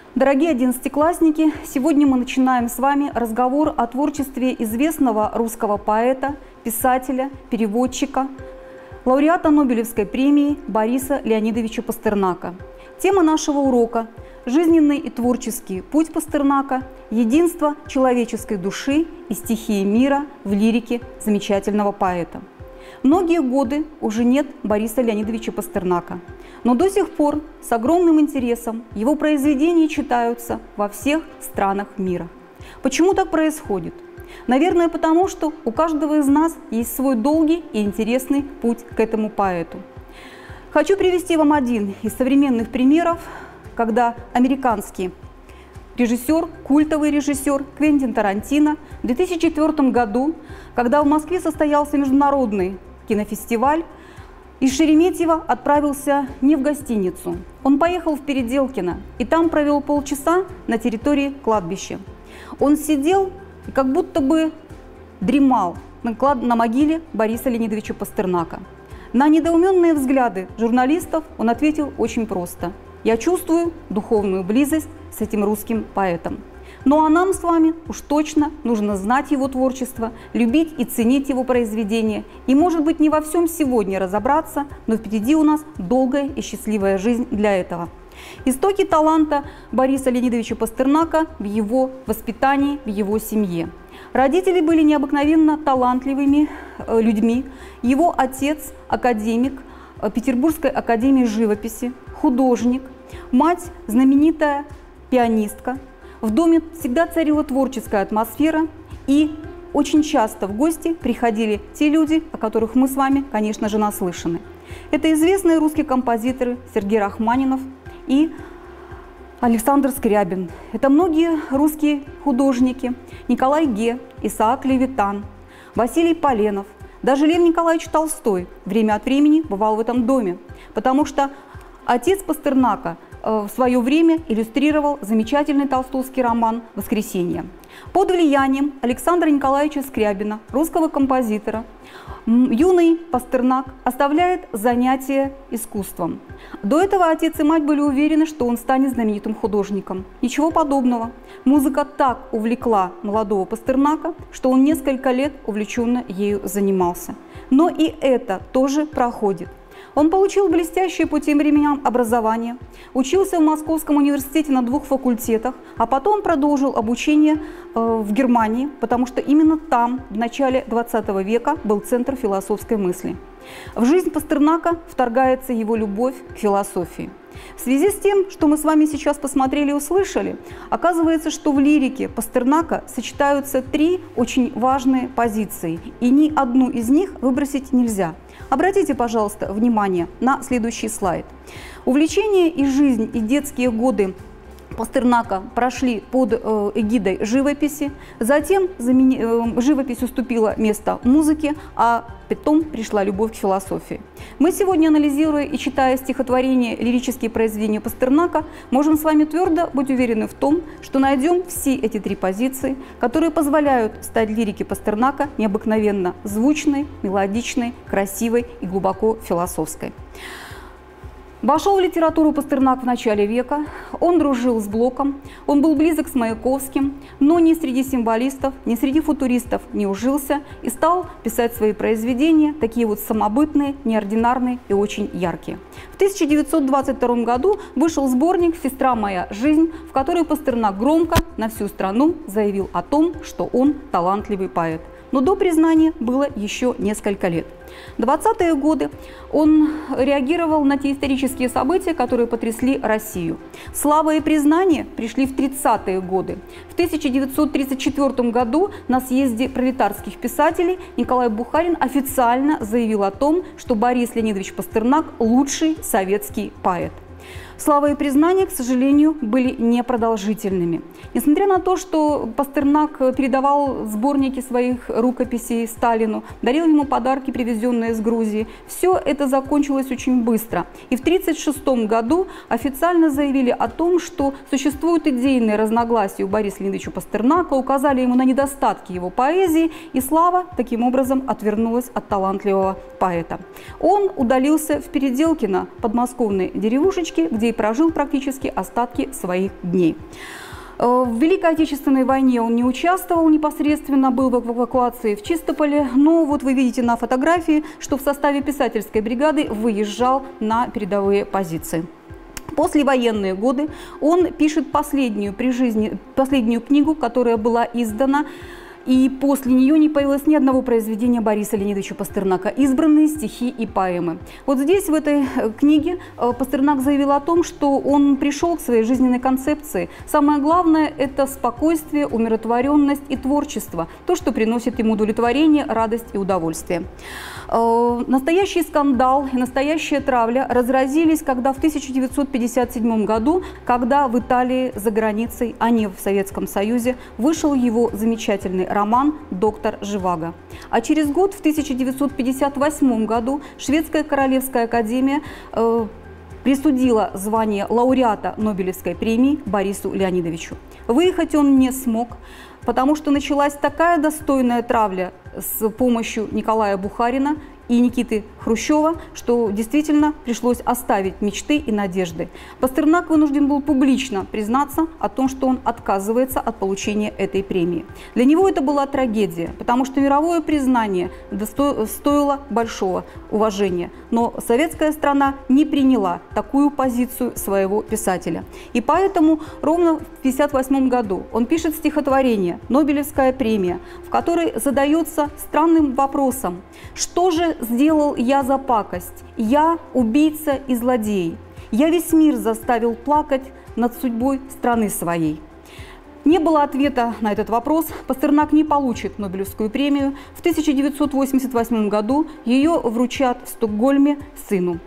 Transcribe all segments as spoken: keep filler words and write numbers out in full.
Дорогие одиннадцатиклассники, сегодня мы начинаем с вами разговор о творчестве известного русского поэта, писателя, переводчика, лауреата Нобелевской премии Бориса Леонидовича Пастернака. Тема нашего урока – жизненный и творческий путь Пастернака, единство человеческой души и стихии мира в лирике замечательного поэта. Многие годы уже нет Бориса Леонидовича Пастернака, но до сих пор с огромным интересом его произведения читаются во всех странах мира. Почему так происходит? Наверное, потому что у каждого из нас есть свой долгий и интересный путь к этому поэту. Хочу привести вам один из современных примеров, когда американский режиссер, культовый режиссер Квентин Тарантино в две тысячи четвёртом году, когда в Москве состоялся международный кинофестиваль, из Шереметьево отправился не в гостиницу. Он поехал в Переделкино и там провел полчаса на территории кладбища. Он сидел и как будто бы дремал на, клад... на могиле Бориса Леонидовича Пастернака. На недоуменные взгляды журналистов он ответил очень просто: «Я чувствую духовную близость с этим русским поэтом». Ну а нам с вами уж точно нужно знать его творчество, любить и ценить его произведения. И, может быть, не во всем сегодня разобраться, но впереди у нас долгая и счастливая жизнь для этого. Истоки таланта Бориса Леонидовича Пастернака в его воспитании, в его семье. Родители были необыкновенно талантливыми людьми. Его отец – академик Петербургской академии живописи, художник, мать – знаменитая пианистка. В доме всегда царила творческая атмосфера, и очень часто в гости приходили те люди, о которых мы с вами, конечно же, наслышаны. Это известные русские композиторы Сергей Рахманинов и Александр Скрябин. Это многие русские художники: Николай Ге, Исаак Левитан, Василий Поленов. Даже Лев Николаевич Толстой время от времени бывал в этом доме, потому что отец Пастернака в свое время иллюстрировал замечательный толстовский роман «Воскресенье». Под влиянием Александра Николаевича Скрябина, русского композитора, юный Пастернак оставляет занятия искусством. До этого отец и мать были уверены, что он станет знаменитым художником. Ничего подобного. Музыка так увлекла молодого Пастернака, что он несколько лет увлеченно ею занимался. Но и это тоже проходит. Он получил блестящее по тем временам образование, учился в Московском университете на двух факультетах, а потом продолжил обучение в Германии, потому что именно там в начале двадцатого века был центр философской мысли. В жизнь Пастернака вторгается его любовь к философии. В связи с тем, что мы с вами сейчас посмотрели и услышали, оказывается, что в лирике Пастернака сочетаются три очень важные позиции, и ни одну из них выбросить нельзя. Обратите, пожалуйста, внимание на следующий слайд. Увлечение и жизнь, и детские годы Пастернака прошли под эгидой живописи, затем живопись уступила место музыке, а потом пришла любовь к философии. Мы сегодня, анализируя и читая стихотворения, лирические произведения Пастернака, можем с вами твердо быть уверены в том, что найдем все эти три позиции, которые позволяют стать лирике Пастернака необыкновенно звучной, мелодичной, красивой и глубоко философской. Вошел в литературу Пастернак в начале века, он дружил с Блоком, он был близок с Маяковским, но ни среди символистов, ни среди футуристов не ужился и стал писать свои произведения, такие вот самобытные, неординарные и очень яркие. В тысяча девятьсот двадцать втором году вышел сборник «Сестра моя жизнь», в которой Пастернак громко на всю страну заявил о том, что он талантливый поэт. Но до признания было еще несколько лет. В двадцатые годы он реагировал на те исторические события, которые потрясли Россию. Слава и признание пришли в тридцатые годы. В тысяча девятьсот тридцать четвёртом году на съезде пролетарских писателей Николай Бухарин официально заявил о том, что Борис Леонидович Пастернак – лучший советский поэт. Слава и признание, к сожалению, были непродолжительными. Несмотря на то, что Пастернак передавал сборники своих рукописей Сталину, дарил ему подарки, привезенные из Грузии, все это закончилось очень быстро. И в тысяча девятьсот тридцать шестом году официально заявили о том, что существуют идейные разногласия у Бориса Леонидовича Пастернака, указали ему на недостатки его поэзии, и слава таким образом отвернулась от талантливого поэта. Он удалился в Переделкино, подмосковной деревушечке, где где и прожил практически остатки своих дней. В Великой Отечественной войне он не участвовал непосредственно, был в эвакуации в Чистополе, но вот вы видите на фотографии, что в составе писательской бригады выезжал на передовые позиции. Послевоенные годы он пишет последнюю, при жизни, последнюю книгу, которая была издана, и после нее не появилось ни одного произведения Бориса Леонидовича Пастернака. Избранные стихи и поэмы. Вот здесь, в этой книге, Пастернак заявил о том, что он пришел к своей жизненной концепции. Самое главное – это спокойствие, умиротворенность и творчество. То, что приносит ему удовлетворение, радость и удовольствие. Настоящий скандал и настоящая травля разразились, когда в тысяча девятьсот пятьдесят седьмом году, когда в Италии за границей, а не в Советском Союзе, вышел его замечательный роман «Доктор Живаго». А через год, в тысяча девятьсот пятьдесят восьмом году, Шведская Королевская Академия э, присудила звание лауреата Нобелевской премии Борису Леонидовичу. Выехать он не смог, потому что началась такая достойная травля с помощью Николая Бухарина и Никиты Хрущева, что действительно пришлось оставить мечты и надежды. Пастернак вынужден был публично признаться о том, что он отказывается от получения этой премии. Для него это была трагедия, потому что мировое признание стоило большого уважения, но советская страна не приняла такую позицию своего писателя. И поэтому ровно в тысяча девятьсот пятьдесят восьмом году он пишет стихотворение «Нобелевская премия», в которой задается странным вопросом: что же сделал я за пакость? Я убийца и злодей. Я весь мир заставил плакать над судьбой страны своей. Не было ответа на этот вопрос. Пастернак не получит Нобелевскую премию. В тысяча девятьсот восемьдесят восьмом году ее вручат в Стокгольме сыну.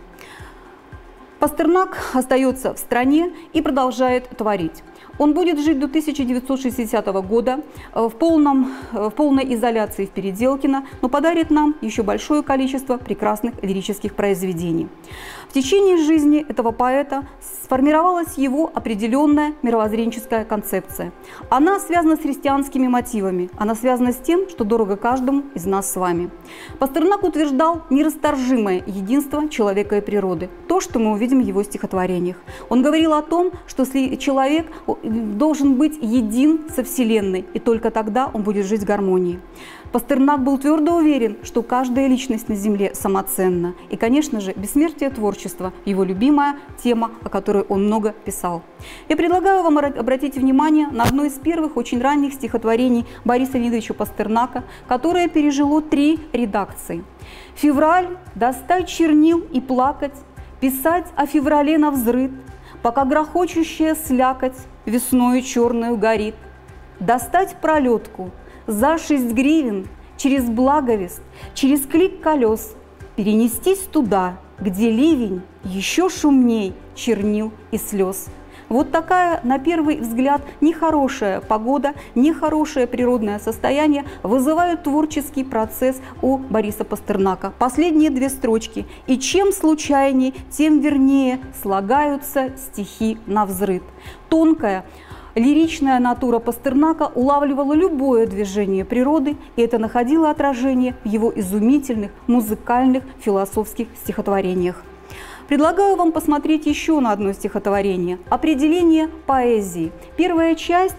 Пастернак остается в стране и продолжает творить. Он будет жить до тысяча девятьсот шестидесятого года в, полном, в полной изоляции в Переделкино, но подарит нам еще большое количество прекрасных лирических произведений. В течение жизни этого поэта сформировалась его определенная мировоззренческая концепция. Она связана с христианскими мотивами, она связана с тем, что дорого каждому из нас с вами. Пастернак утверждал нерасторжимое единство человека и природы, то, что мы увидим в его стихотворениях. Он говорил о том, что человек должен быть един со Вселенной, и только тогда он будет жить в гармонии. Пастернак был твердо уверен, что каждая личность на Земле самоценна. И, конечно же, бессмертие творчества – его любимая тема, о которой он много писал. Я предлагаю вам обратить внимание на одно из первых очень ранних стихотворений Бориса Леонидовича Пастернака, которое пережило три редакции. «Февраль, достать чернил и плакать, писать о феврале навзрыд, пока грохочущая слякоть весною черную горит. Достать пролетку за шесть гривен, через благовест, через клик колес, перенестись туда, где ливень еще шумней чернил и слез». Вот такая, на первый взгляд, нехорошая погода, нехорошее природное состояние вызывают творческий процесс у Бориса Пастернака. Последние две строчки: «И чем случайней, тем вернее слагаются стихи навзрыд». Тонкая, лиричная натура Пастернака улавливала любое движение природы, и это находило отражение в его изумительных музыкальных философских стихотворениях. Предлагаю вам посмотреть еще на одно стихотворение «Определение поэзии». Первая часть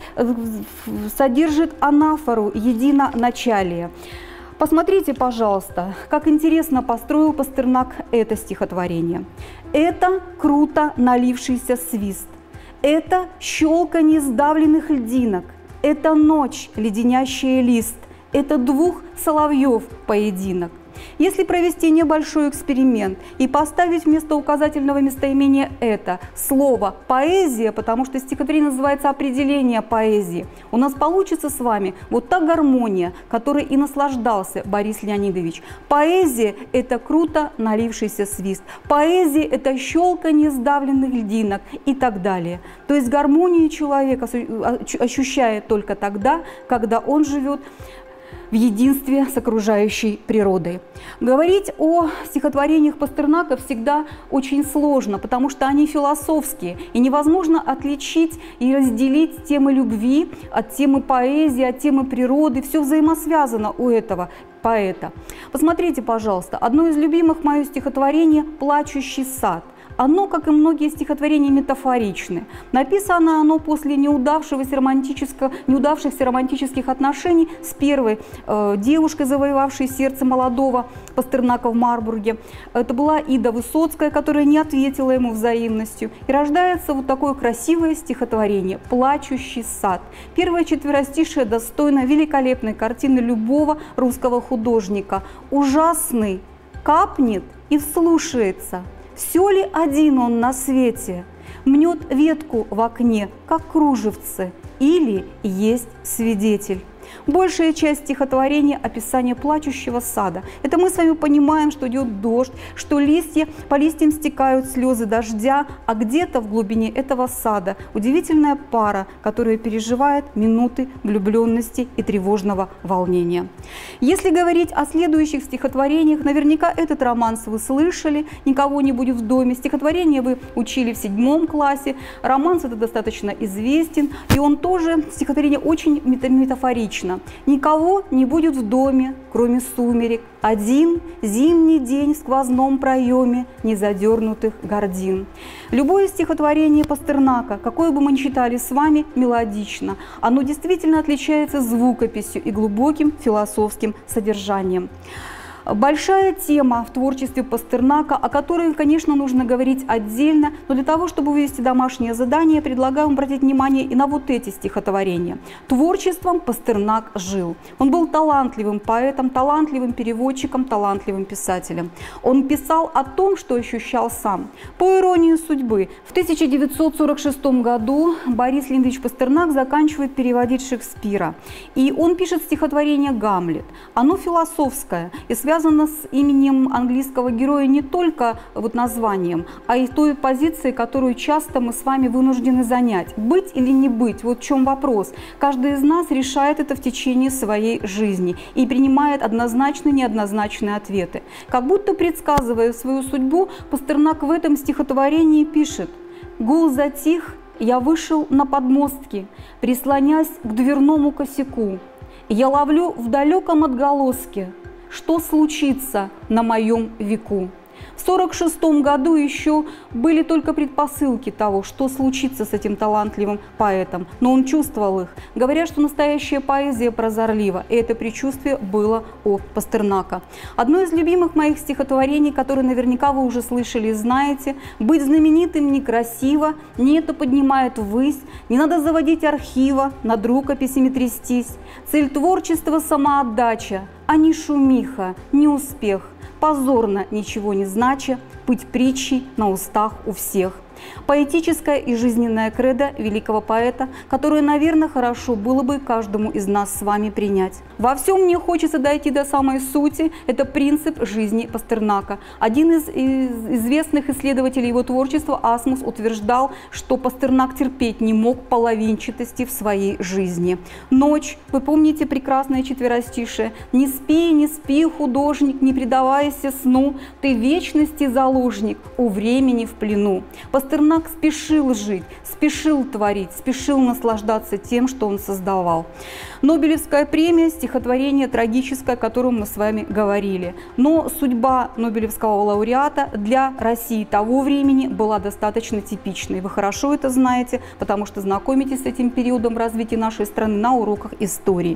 содержит анафору единоначалия. Посмотрите, пожалуйста, как интересно построил Пастернак это стихотворение. «Это круто налившийся свист, это щелканье сдавленных льдинок, это ночь, леденящая лист, это двух соловьев поединок». Если провести небольшой эксперимент и поставить вместо указательного местоимения «это» слово «поэзия», потому что стихотворение называется «Определение поэзии», у нас получится с вами вот та гармония, которой и наслаждался Борис Леонидович. Поэзия – это круто налившийся свист, поэзия – это щелканье сдавленных льдинок и так далее. То есть гармонию человек ощущает только тогда, когда он живет в единстве с окружающей природой. Говорить о стихотворениях Пастернака всегда очень сложно, потому что они философские, и невозможно отличить и разделить темы любви от темы поэзии, от темы природы. Все взаимосвязано у этого поэта. Посмотрите, пожалуйста, одно из любимых моих стихотворений «Плачущий сад». Оно, как и многие стихотворения, метафоричны. Написано оно после неудавшегося романтического, неудавшихся романтических отношений с первой э, девушкой, завоевавшей сердце молодого Пастернака в Марбурге. Это была Ида Высоцкая, которая не ответила ему взаимностью. И рождается вот такое красивое стихотворение «Плачущий сад». Первое четверостишее достойно великолепной картины любого русского художника. Ужасный капнет и вслушается. Все ли один он на свете? Мнет ветку в окне, как кружевцы, или есть свидетель? Большая часть стихотворения – описание плачущего сада. Это мы с вами понимаем, что идет дождь, что листья, по листьям стекают слезы дождя, а где-то в глубине этого сада удивительная пара, которая переживает минуты влюбленности и тревожного волнения. Если говорить о следующих стихотворениях, наверняка этот романс вы слышали, «Никого не будет в доме». Стихотворение вы учили в седьмом классе. Романс это достаточно известен, и он тоже, стихотворение очень метафорично. Никого не будет в доме, кроме сумерек, один зимний день в сквозном проеме незадернутых гордин. Любое стихотворение Пастернака, какое бы мы ни читали с вами, мелодично. Оно действительно отличается звукописью и глубоким философским содержанием. Большая тема в творчестве Пастернака, о которой, конечно, нужно говорить отдельно, но для того, чтобы вывести домашнее задание, предлагаю вам обратить внимание и на вот эти стихотворения. Творчеством Пастернак жил. Он был талантливым поэтом, талантливым переводчиком, талантливым писателем. Он писал о том, что ощущал сам. По иронии судьбы, в тысяча девятьсот сорок шестом году Борис Леонидович Пастернак заканчивает переводить Шекспира. И он пишет стихотворение «Гамлет». Оно философское и связано связано с именем английского героя не только вот названием, а и той позицией, которую часто мы с вами вынуждены занять. Быть или не быть, вот в чем вопрос. Каждый из нас решает это в течение своей жизни и принимает однозначные, неоднозначные ответы. Как будто предсказывая свою судьбу, Пастернак в этом стихотворении пишет: «Гул затих, я вышел на подмостки, прислонясь к дверному косяку. Я ловлю в далеком отголоске, что случится на моем веку». В сорок шестом году еще были только предпосылки того, что случится с этим талантливым поэтом, но он чувствовал их. Говорят, что настоящая поэзия прозорлива, и это предчувствие было у Пастернака. Одно из любимых моих стихотворений, которое наверняка вы уже слышали и знаете: «Быть знаменитым некрасиво, не это поднимает ввысь, не надо заводить архива, над рукописями трястись. Цель творчества – самоотдача, а не шумиха, не успех. Позорно, ничего не знача, быть притчей на устах у всех». Поэтическая и жизненная кредо великого поэта, которое, наверное, хорошо было бы каждому из нас с вами принять. Во всем мне хочется дойти до самой сути. Это принцип жизни Пастернака. Один из известных исследователей его творчества, Асмус, утверждал, что Пастернак терпеть не мог половинчатости в своей жизни. Ночь, вы помните прекрасное четверостишее: «Не спи, не спи, художник, не предавайся сну, ты вечности заложник, у времени в плену». Пастернак спешил жить, спешил творить, спешил наслаждаться тем, что он создавал. Нобелевская премия – стихотворение трагическое, о котором мы с вами говорили. Но судьба Нобелевского лауреата для России того времени была достаточно типичной. Вы хорошо это знаете, потому что знакомитесь с этим периодом развития нашей страны на уроках истории.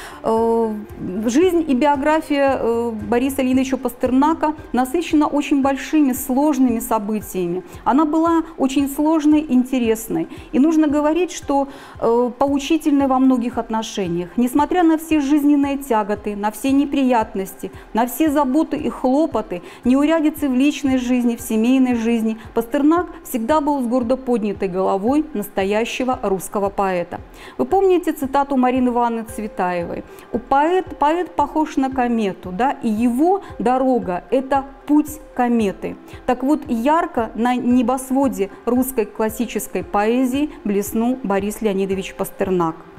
Жизнь и биография Бориса Леонидовича Пастернака насыщена очень большими, сложными событиями. Она была очень сложной, интересной. И нужно говорить, что поучительной во многих отношениях. Несмотря на все жизненные тяготы, на все неприятности, на все заботы и хлопоты, неурядицы в личной жизни, в семейной жизни, Пастернак всегда был с гордо поднятой головой настоящего русского поэта. Вы помните цитату Марины Ивановны Цветаевой? У поэт, поэт похож на комету, да, и его дорога – это путь кометы. Так вот, ярко на небосводе русской классической поэзии блеснул Борис Леонидович Пастернак.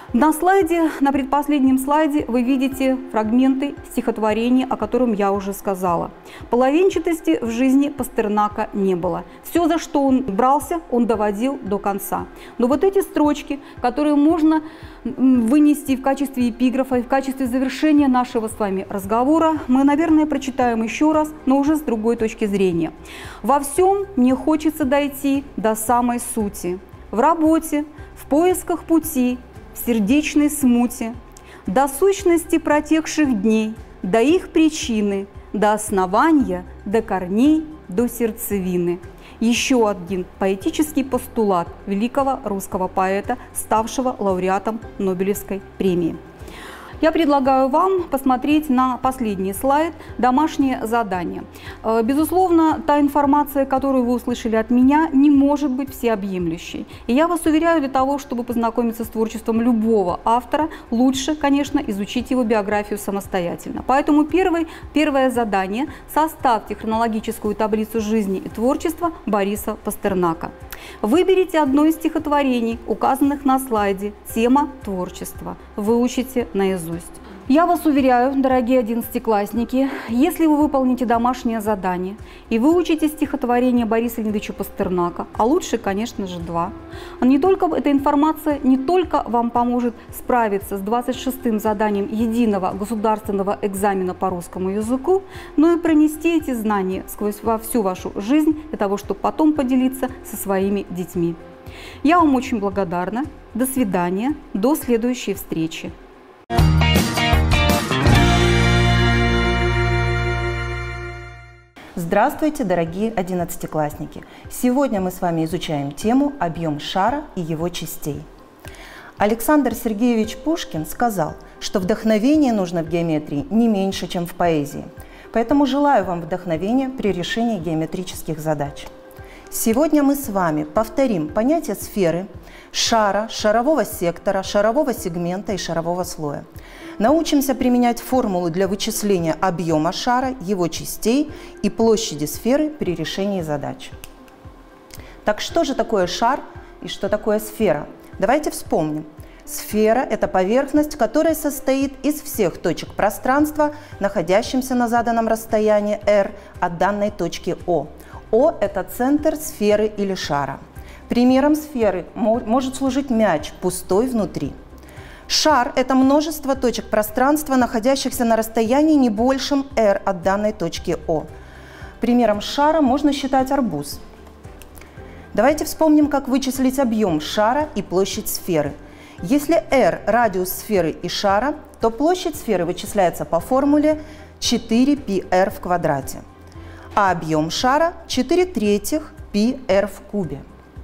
На слайде, на предпоследнем слайде вы видите фрагменты стихотворения, о котором я уже сказала. Половинчатости в жизни Пастернака не было. Все, за что он брался, он доводил до конца. Но вот эти строчки, которые можно вынести в качестве эпиграфа и в качестве завершения нашего с вами разговора, мы, наверное, прочитаем еще раз, но уже с другой точки зрения. «Во всем мне хочется дойти до самой сути. В работе, в поисках пути, в сердечной смуте, до сущности протекших дней, до их причины, до основания, до корней, до сердцевины». Еще один поэтический постулат великого русского поэта, ставшего лауреатом Нобелевской премии. Я предлагаю вам посмотреть на последний слайд «Домашнее задание». Безусловно, та информация, которую вы услышали от меня, не может быть всеобъемлющей. И я вас уверяю, для того, чтобы познакомиться с творчеством любого автора, лучше, конечно, изучить его биографию самостоятельно. Поэтому первый, первое задание – составьте хронологическую таблицу жизни и творчества Бориса Пастернака. Выберите одно из стихотворений, указанных на слайде, тема творчества. Выучите наизусть. Я вас уверяю, дорогие одиннадцатиклассники, если вы выполните домашнее задание и выучите стихотворение Бориса Леонидовича Пастернака, а лучше, конечно же, два, не только эта информация не только вам поможет справиться с двадцать шестым заданием единого государственного экзамена по русскому языку, но и пронести эти знания сквозь во всю вашу жизнь для того, чтобы потом поделиться со своими детьми. Я вам очень благодарна. До свидания. До следующей встречи. Здравствуйте, дорогие одиннадцатиклассники! Сегодня мы с вами изучаем тему «Объем шара и его частей». Александр Сергеевич Пушкин сказал, что вдохновение нужно в геометрии не меньше, чем в поэзии. Поэтому желаю вам вдохновения при решении геометрических задач. Сегодня мы с вами повторим понятия сферы, шара, шарового сектора, шарового сегмента и шарового слоя. Научимся применять формулы для вычисления объема шара, его частей и площади сферы при решении задач. Так что же такое шар и что такое сфера? Давайте вспомним. Сфера – это поверхность, которая состоит из всех точек пространства, находящихся на заданном расстоянии r от данной точки O. O – это центр сферы или шара. Примером сферы может служить мяч, пустой внутри. Шар – это множество точек пространства, находящихся на расстоянии не большем r от данной точки O. Примером шара можно считать арбуз. Давайте вспомним, как вычислить объем шара и площадь сферы. Если r – радиус сферы и шара, то площадь сферы вычисляется по формуле четыре пи эр в квадрате, а объем шара – четыре третьих пи эр в кубе.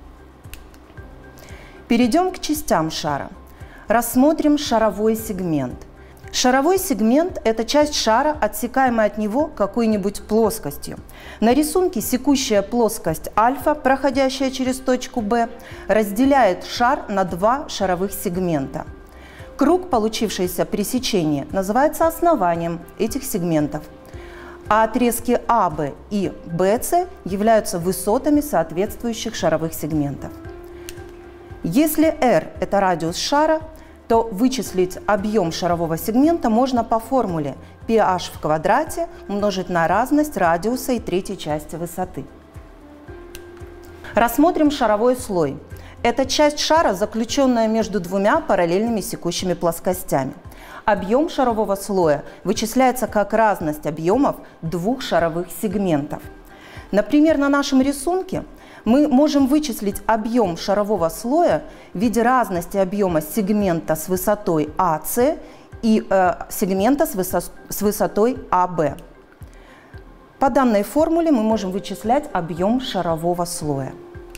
Перейдем к частям шара. Рассмотрим шаровой сегмент. Шаровой сегмент – это часть шара, отсекаемая от него какой-нибудь плоскостью. На рисунке секущая плоскость альфа, проходящая через точку B, разделяет шар на два шаровых сегмента. Круг, получившийся при сечении, называется основанием этих сегментов, а отрезки а бэ и бэ цэ являются высотами соответствующих шаровых сегментов. Если r – это радиус шара, то вычислить объем шарового сегмента можно по формуле ph в квадрате умножить на разность радиуса и третьей части высоты. Рассмотрим шаровой слой. Это часть шара, заключенная между двумя параллельными секущими плоскостями. Объем шарового слоя вычисляется как разность объемов двух шаровых сегментов. Например, на нашем рисунке мы можем вычислить объем шарового слоя в виде разности объема сегмента с высотой а цэ и э, сегмента с, высо с высотой а бэ. По данной формуле мы можем вычислять объем шарового слоя.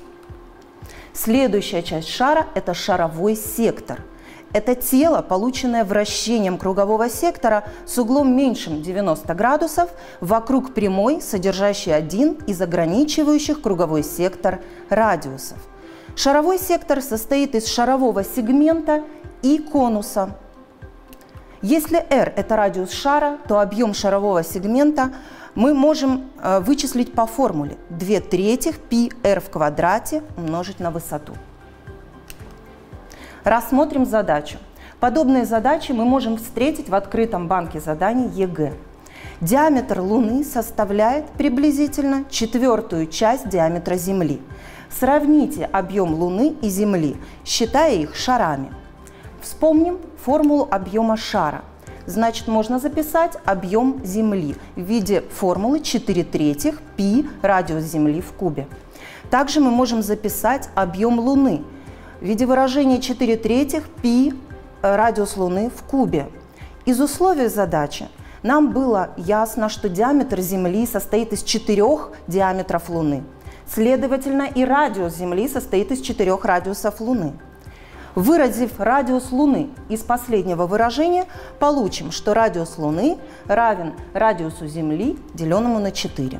Следующая часть шара – это шаровой сектор. Это тело, полученное вращением кругового сектора с углом меньшим девяноста градусов вокруг прямой, содержащей один из ограничивающих круговой сектор радиусов. Шаровой сектор состоит из шарового сегмента и конуса. Если r – это радиус шара, то объем шарового сегмента мы можем э, вычислить по формуле две трети пи эр в квадрате умножить на высоту. Рассмотрим задачу. Подобные задачи мы можем встретить в открытом банке заданий ЕГЭ. Диаметр Луны составляет приблизительно четвертую часть диаметра Земли. Сравните объем Луны и Земли, считая их шарами. Вспомним формулу объема шара. Значит, можно записать объем Земли в виде формулы четыре третьих π радиус Земли в кубе. Также мы можем записать объем Луны в виде выражения четыре третьих π радиус Луны в кубе. Из условий задачи нам было ясно, что диаметр Земли состоит из четырех диаметров Луны. Следовательно, и радиус Земли состоит из четырех радиусов Луны. Выразив радиус Луны из последнего выражения, получим, что радиус Луны равен радиусу Земли, деленному на четыре.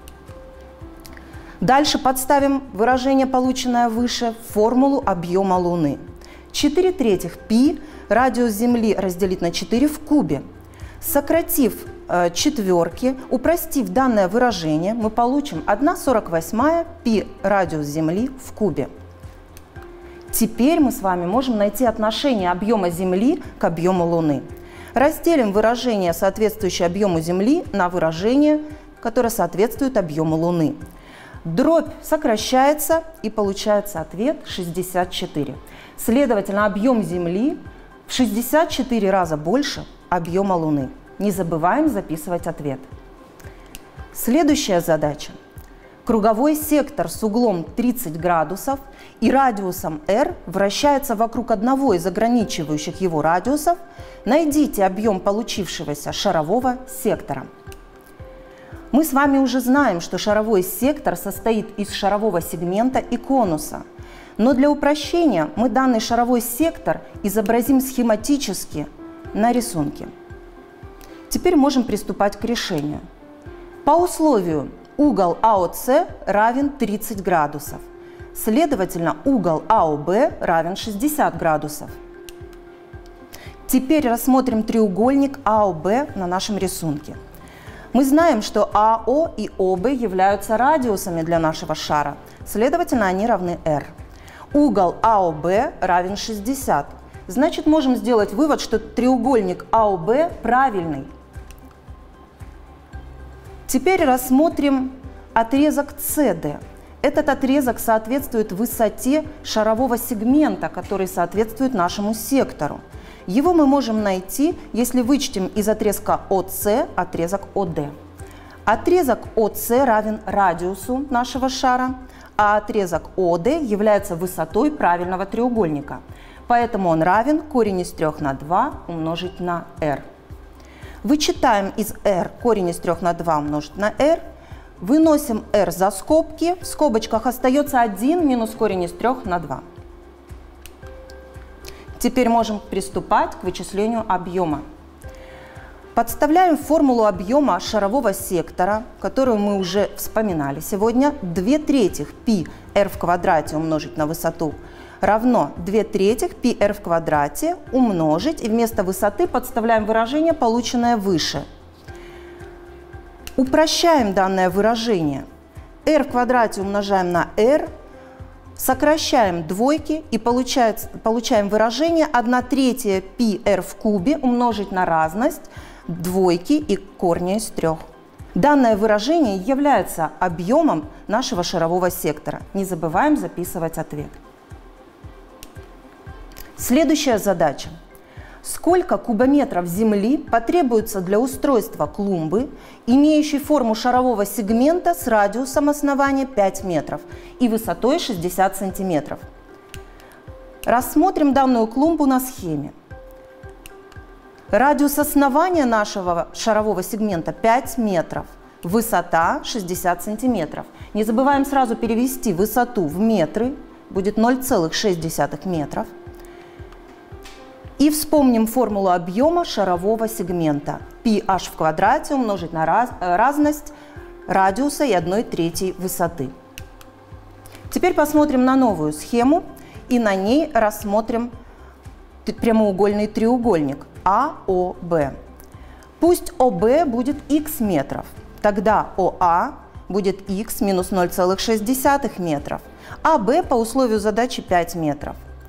Дальше подставим выражение, полученное выше, в формулу объема Луны. четыре третьих π радиус Земли разделить на четыре в кубе. Сократив э, четверки, упростив данное выражение, мы получим одна сорок восьмая π радиус Земли в кубе. Теперь мы с вами можем найти отношение объема Земли к объему Луны. Разделим выражение, соответствующее объему Земли, на выражение, которое соответствует объему Луны. Дробь сокращается, и получается ответ шестьдесят четыре. Следовательно, объем Земли в шестьдесят четыре раза больше объема Луны. Не забываем записывать ответ. Следующая задача. Круговой сектор с углом тридцать градусов и радиусом r вращается вокруг одного из ограничивающих его радиусов. Найдите объем получившегося шарового сектора. Мы с вами уже знаем, что шаровой сектор состоит из шарового сегмента и конуса. Но для упрощения мы данный шаровой сектор изобразим схематически на рисунке. Теперь можем приступать к решению. По условию угол АОС равен тридцать градусов. Следовательно, угол АОБ равен шестьдесят градусов. Теперь рассмотрим треугольник АОБ на нашем рисунке. Мы знаем, что АО и ОБ являются радиусами для нашего шара. Следовательно, они равны r. Угол АОБ равен шестьдесят. Значит, можем сделать вывод, что треугольник АОБ правильный. Теперь рассмотрим отрезок си ди. Этот отрезок соответствует высоте шарового сегмента, который соответствует нашему сектору. Его мы можем найти, если вычтем из отрезка ОС отрезок ОД. Отрезок ОС равен радиусу нашего шара, а отрезок ОД является высотой правильного треугольника. Поэтому он равен корень из трёх на два умножить на r. Вычитаем из r корень из трёх на два умножить на r. Выносим r за скобки. В скобочках остается один минус корень из трёх на два. Теперь можем приступать к вычислению объема. Подставляем формулу объема шарового сектора, которую мы уже вспоминали сегодня. две третьих π r в квадрате умножить на высоту равно две третьих π r в квадрате умножить, и вместо высоты подставляем выражение, полученное выше. Упрощаем данное выражение. r в квадрате умножаем на r, сокращаем двойки и получаем выражение одна третья π r в кубе умножить на разность двойки и корня из трех. Данное выражение является объемом нашего шарового сектора. Не забываем записывать ответ. Следующая задача. Сколько кубометров земли потребуется для устройства клумбы, имеющей форму шарового сегмента с радиусом основания пять метров и высотой шестьдесят сантиметров? Рассмотрим данную клумбу на схеме. Радиус основания нашего шарового сегмента пять метров, высота шестьдесят сантиметров. Не забываем сразу перевести высоту в метры, будет ноль целых шесть десятых метров. И вспомним формулу объема шарового сегмента. πh в квадрате умножить на раз, разность радиуса и одной трети высоты. Теперь посмотрим на новую схему и на ней рассмотрим прямоугольный треугольник а о бэ. Пусть о бэ будет х метров, тогда о а будет х минус ноль целых шесть десятых метров, а бэ по условию задачи пять метров.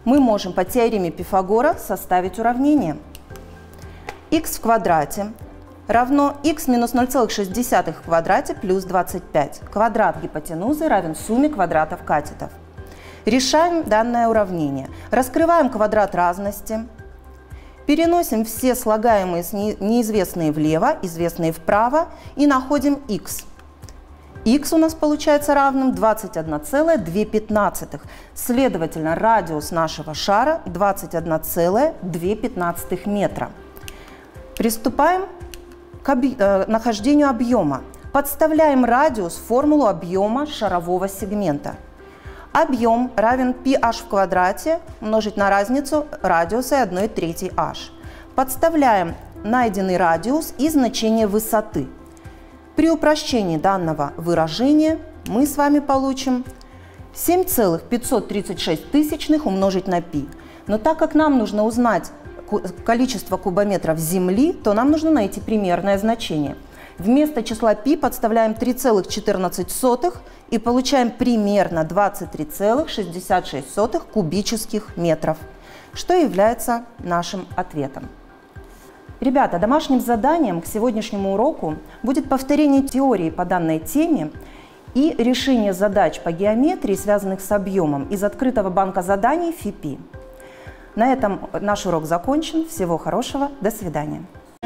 мы можем по теореме Пифагора составить уравнение. Х в квадрате равно х минус ноль целых шесть десятых в квадрате плюс двадцать пять. Квадрат гипотенузы равен сумме квадратов катетов. Решаем данное уравнение. Раскрываем квадрат разности. Переносим все слагаемые неизвестные влево, известные вправо и находим х. Х у нас получается равным двадцать одна целая две пятнадцатых. Следовательно, радиус нашего шара двадцать одна целая две пятнадцатых метра. Приступаем к объ... э, нахождению объема. Подставляем радиус в формулу объема шарового сегмента. Объем равен πh в квадрате умножить на разницу радиуса и одной трети h. Подставляем найденный радиус и значение высоты. При упрощении данного выражения мы с вами получим семь целых пятьсот тридцать шесть тысячных умножить на π. Но так как нам нужно узнать количество кубометров Земли, то нам нужно найти примерное значение. Вместо числа π подставляем три целых четырнадцать сотых и получаем примерно двадцать три целых шестьдесят шесть сотых кубических метров, что является нашим ответом. Ребята, домашним заданием к сегодняшнему уроку будет повторение теории по данной теме и решение задач по геометрии, связанных с объемом, из открытого банка заданий ФИПИ. На этом наш урок закончен. Всего хорошего. До свидания.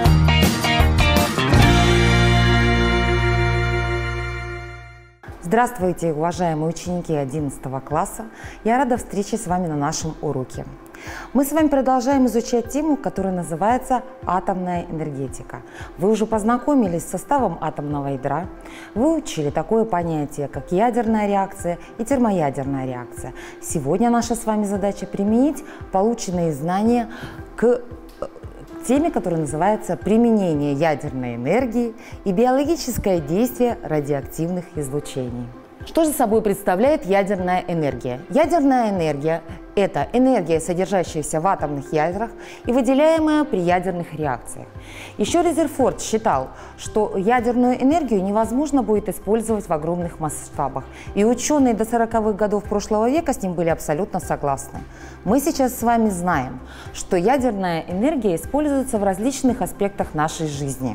Здравствуйте, уважаемые ученики одиннадцатого класса! Я рада встрече с вами на нашем уроке. Мы с вами продолжаем изучать тему, которая называется «Атомная энергетика». Вы уже познакомились с составом атомного ядра, выучили такое понятие, как ядерная реакция и термоядерная реакция. Сегодня наша с вами задача применить полученные знания к теме, которая называется «Применение ядерной энергии и биологическое действие радиоактивных излучений». Что же собой представляет ядерная энергия? Ядерная энергия – это энергия, содержащаяся в атомных ядрах и выделяемая при ядерных реакциях. Еще Резерфорд считал, что ядерную энергию невозможно будет использовать в огромных масштабах, и ученые до сороковых годов прошлого века с ним были абсолютно согласны. Мы сейчас с вами знаем, что ядерная энергия используется в различных аспектах нашей жизни.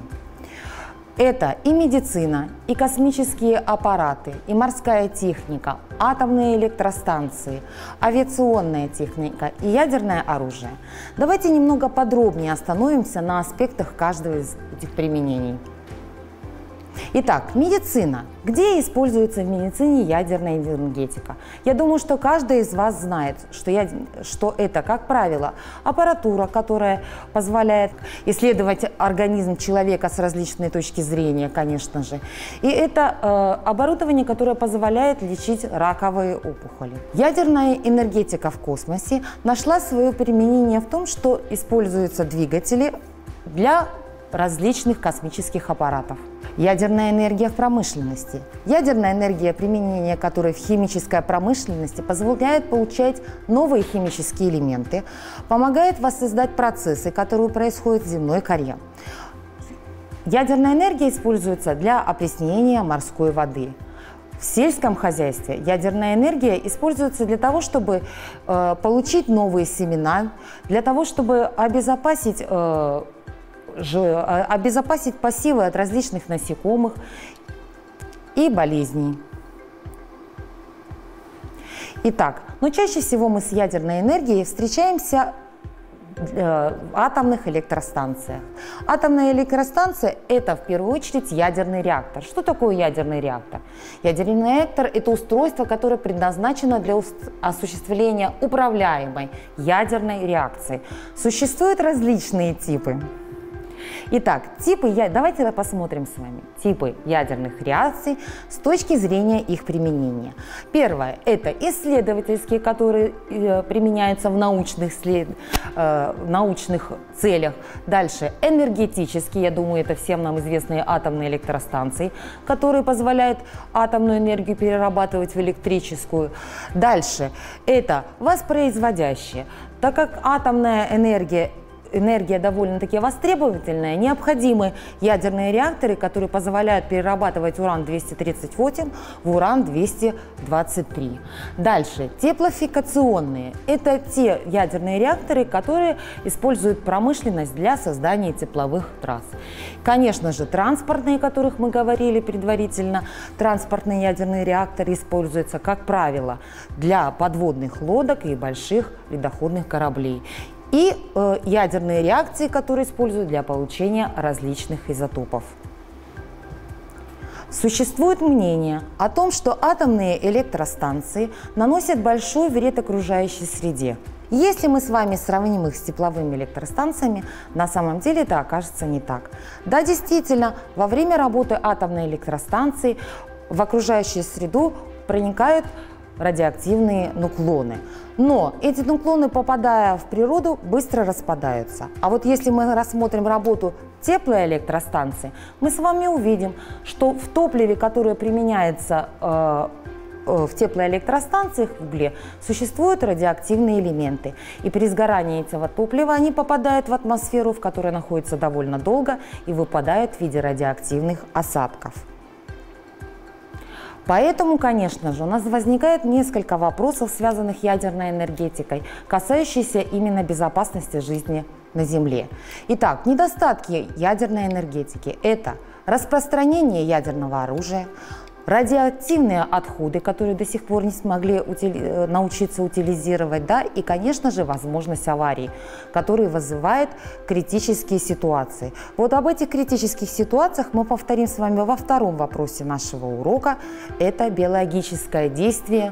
Это и медицина, и космические аппараты, и морская техника, атомные электростанции, авиационная техника и ядерное оружие. Давайте немного подробнее остановимся на аспектах каждого из этих применений. Итак, медицина. Где используется в медицине ядерная энергетика? Я думаю, что каждый из вас знает, что, я, что это, как правило, аппаратура, которая позволяет исследовать организм человека с различной точки зрения, конечно же. И это э, оборудование, которое позволяет лечить раковые опухоли. Ядерная энергетика в космосе нашла свое применение в том, что используются двигатели для различных космических аппаратов. Ядерная энергия в промышленности. Ядерная энергия, применение которой в химической промышленности позволяет получать новые химические элементы, помогает воссоздать процессы, которые происходят в земной коре. Ядерная энергия используется для опреснения морской воды. В сельском хозяйстве ядерная энергия используется для того, чтобы э, получить новые семена, для того, чтобы обезопасить э, обезопасить посевы от различных насекомых и болезней. Итак, но чаще всего мы с ядерной энергией встречаемся в атомных электростанциях. Атомная электростанция – это в первую очередь ядерный реактор. Что такое ядерный реактор? Ядерный реактор – это устройство, которое предназначено для осуществления управляемой ядерной реакции. Существуют различные типы. Итак, типы, давайте посмотрим с вами типы ядерных реакций с точки зрения их применения. Первое – это исследовательские, которые применяются в научных, след... научных целях. Дальше энергетические, я думаю, это всем нам известные атомные электростанции, которые позволяют атомную энергию перерабатывать в электрическую. Дальше это воспроизводящие, так как атомная энергия энергия довольно-таки востребовательная, необходимы ядерные реакторы, которые позволяют перерабатывать уран двести тридцать восемь в уран двести двадцать три. Дальше, теплофикационные. Это те ядерные реакторы, которые используют промышленность для создания тепловых трасс. Конечно же, транспортные, о которых мы говорили предварительно, транспортные ядерные реакторы используются, как правило, для подводных лодок и больших ледоходных кораблей. И э, ядерные реакции, которые используют для получения различных изотопов. Существует мнение о том, что атомные электростанции наносят большой вред окружающей среде. Если мы с вами сравним их с тепловыми электростанциями, на самом деле это окажется не так. Да, действительно, во время работы атомной электростанции в окружающую среду проникают радиоактивные нуклоны. Но эти нуклоны, попадая в природу, быстро распадаются. А вот если мы рассмотрим работу теплой электростанции, мы с вами увидим, что в топливе, которое применяется э, в теплоэлектростанциях в угле, существуют радиоактивные элементы. И при сгорании этого топлива они попадают в атмосферу, в которой находятся довольно долго, и выпадают в виде радиоактивных осадков. Поэтому, конечно же, у нас возникает несколько вопросов, связанных с ядерной энергетикой, касающихся именно безопасности жизни на Земле. Итак, недостатки ядерной энергетики – это распространение ядерного оружия, радиоактивные отходы, которые до сих пор не смогли утили... научиться утилизировать, да, и, конечно же, возможность аварий, которые вызывают критические ситуации. Вот об этих критических ситуациях мы повторим с вами во втором вопросе нашего урока. Это биологическое действие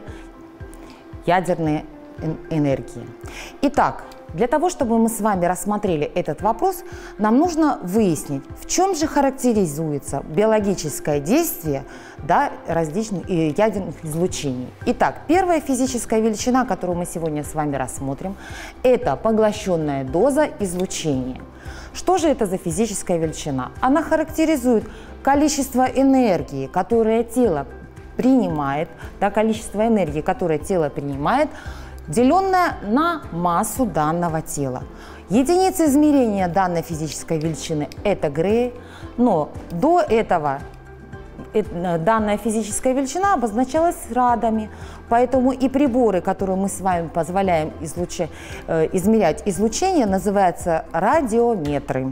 ядерной энергии. Итак, для того, чтобы мы с вами рассмотрели этот вопрос, нам нужно выяснить, в чем же характеризуется биологическое действие, да, различных ядерных излучений. Итак, первая физическая величина, которую мы сегодня с вами рассмотрим, это поглощенная доза излучения. Что же это за физическая величина? Она характеризует количество энергии, которое тело принимает, да, количество энергии, которое тело принимает, деленное на массу данного тела. Единица измерения данной физической величины – это Грей, но до этого данная физическая величина обозначалась радами, поэтому и приборы, которые мы с вами позволяем излучать, измерять излучение, называются радиометры.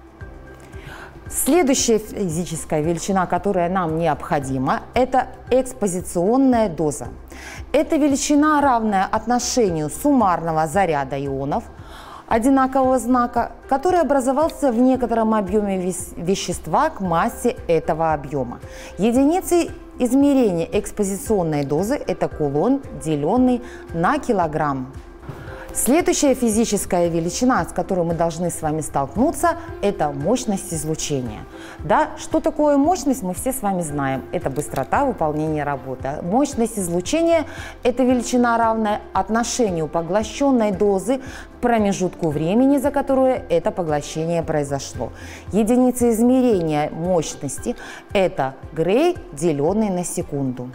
Следующая физическая величина, которая нам необходима, это экспозиционная доза. Это величина, равная отношению суммарного заряда ионов одинакового знака, который образовался в некотором объеме вещества к массе этого объема. Единицей измерения экспозиционной дозы – это кулон, деленный на килограмм. Следующая физическая величина, с которой мы должны с вами столкнуться, это мощность излучения. Да, что такое мощность, мы все с вами знаем. Это быстрота выполнения работы. Мощность излучения – это величина, равная отношению поглощенной дозы к промежутку времени, за которое это поглощение произошло. Единица измерения мощности – это Грей, деленный на секунду.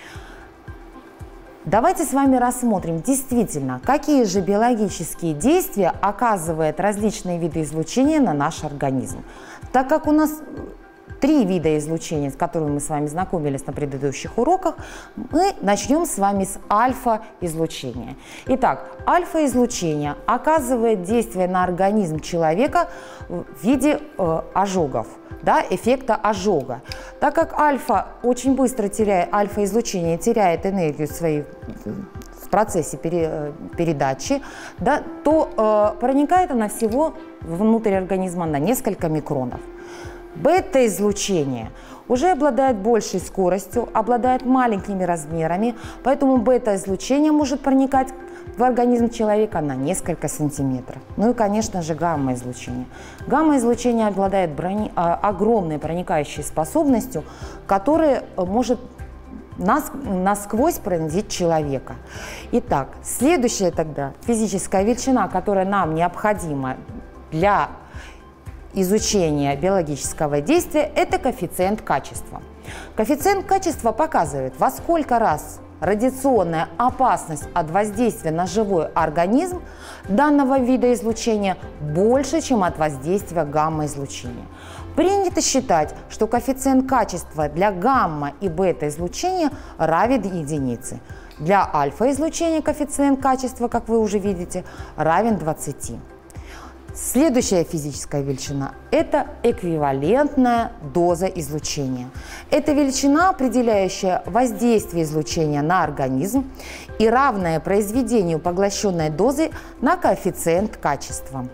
Давайте с вами рассмотрим действительно, какие же биологические действия оказывают различные виды излучения на наш организм. Так как у нас три вида излучения, с которыми мы с вами знакомились на предыдущих уроках, мы начнем с вами с альфа-излучения. Итак, альфа-излучение оказывает действие на организм человека в виде э, ожогов. Да, эффекта ожога. Так как альфа очень быстро теряет, альфа-излучение теряет энергию своей в процессе пере, передачи, да, то э, проникает она всего внутрь организма на несколько микронов. Бета-излучение уже обладает большей скоростью, обладает маленькими размерами, поэтому бета-излучение может проникать в организм человека на несколько сантиметров. Ну и, конечно же, гамма-излучение. Гамма-излучение обладает брони, а, огромной проникающей способностью, которая может нас, насквозь пронзить человека. Итак, следующая тогда физическая величина, которая нам необходима для изучения биологического действия, это коэффициент качества. Коэффициент качества показывает, во сколько раз радиационная опасность от воздействия на живой организм данного вида излучения больше, чем от воздействия гамма-излучения. Принято считать, что коэффициент качества для гамма и бета-излучения равен единице. Для альфа-излучения коэффициент качества, как вы уже видите, равен двадцати. Следующая физическая величина – это эквивалентная доза излучения. Это величина, определяющая воздействие излучения на организм и равная произведению поглощенной дозы на коэффициент качества.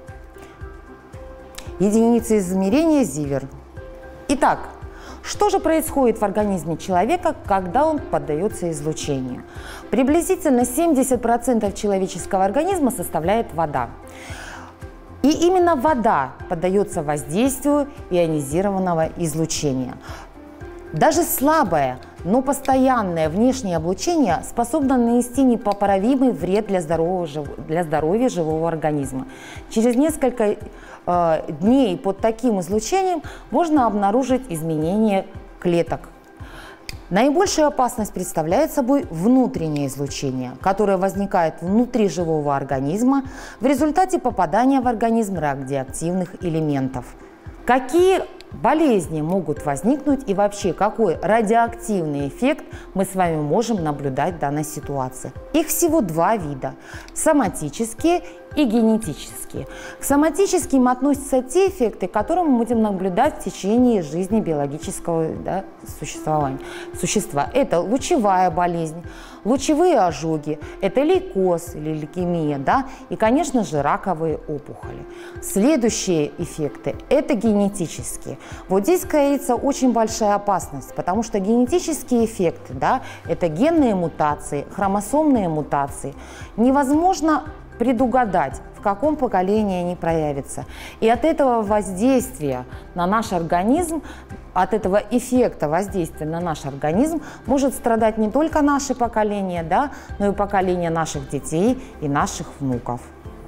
Единица измерения Зивер. Итак, что же происходит в организме человека, когда он поддается излучению? Приблизительно семьдесят процентов человеческого организма составляет вода. И именно вода поддается воздействию ионизированного излучения. Даже слабое, но постоянное внешнее облучение способно нанести непоправимый вред для здоровья, для здоровья живого организма. Через несколько э, дней под таким излучением можно обнаружить изменения клеток. Наибольшую опасность представляет собой внутреннее излучение, которое возникает внутри живого организма в результате попадания в организм радиоактивных элементов. Какие болезни могут возникнуть и вообще какой радиоактивный эффект мы с вами можем наблюдать в данной ситуации? Их всего два вида – соматические и генетические. К соматическим относятся те эффекты, которые мы будем наблюдать в течение жизни биологического, да, существования, существа. Это лучевая болезнь, лучевые ожоги, это лейкоз или лейкемия, да, и, конечно же, раковые опухоли. Следующие эффекты – это генетические. Вот здесь кроется очень большая опасность, потому что генетические эффекты, да, это генные мутации, хромосомные мутации. Невозможно предугадать, в каком поколении они проявятся. И от этого воздействия на наш организм, от этого эффекта воздействия на наш организм может страдать не только наше поколение, да, но и поколение наших детей и наших внуков.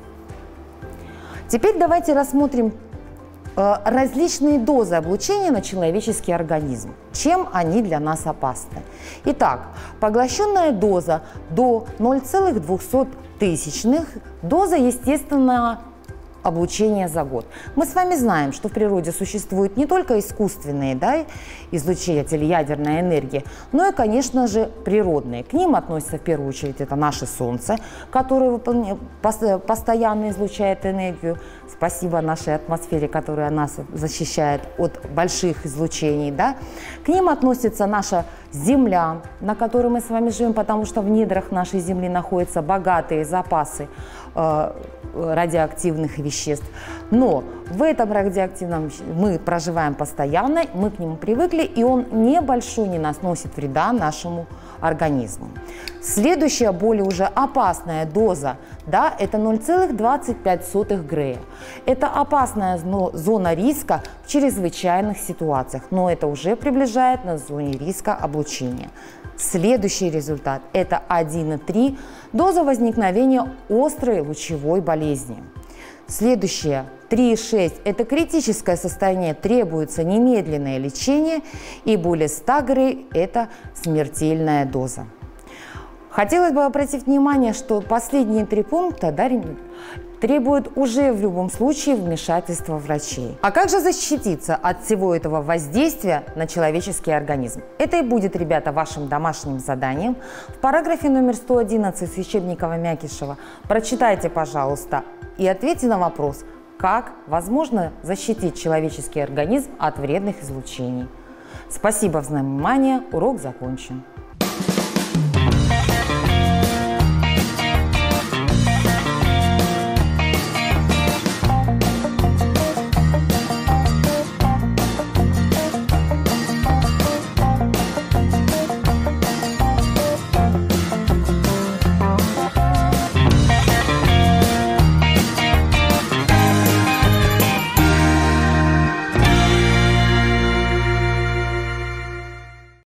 Теперь давайте рассмотрим э, различные дозы облучения на человеческий организм. Чем они для нас опасны? Итак, поглощенная доза до ноль целых двухсот тысячных доза естественного облучения за год. Мы с вами знаем, что в природе существуют не только искусственные, да, излучатели ядерной энергии, но и, конечно же, природные. К ним относятся в первую очередь это наше Солнце, которое постоянно излучает энергию. Спасибо нашей атмосфере, которая нас защищает от больших излучений. Да. К ним относится наша Земля, на которой мы с вами живем, потому что в недрах нашей Земли находятся богатые запасы э, радиоактивных веществ. Но в этом радиоактивном мы проживаем постоянно, мы к нему привыкли, и он небольшой, не наносит вреда нашему организму. Следующая, более уже опасная доза, да, это ноль целых двадцать пять сотых Грея. Это опасная зона риска в чрезвычайных ситуациях, но это уже приближает на зоне риска облучения. Следующий результат – это один и три доза возникновения острой лучевой болезни. Следующее – три и шесть – это критическое состояние, требуется немедленное лечение, и более ста Грей – это смертельная доза. Хотелось бы обратить внимание, что последние три пункта, да, требуют уже в любом случае вмешательства врачей. А как же защититься от всего этого воздействия на человеческий организм? Это и будет, ребята, вашим домашним заданием. В параграфе номер сто одиннадцать Священникова-Мякишева прочитайте, пожалуйста, и ответьте на вопрос, как возможно защитить человеческий организм от вредных излучений. Спасибо за внимание, урок закончен.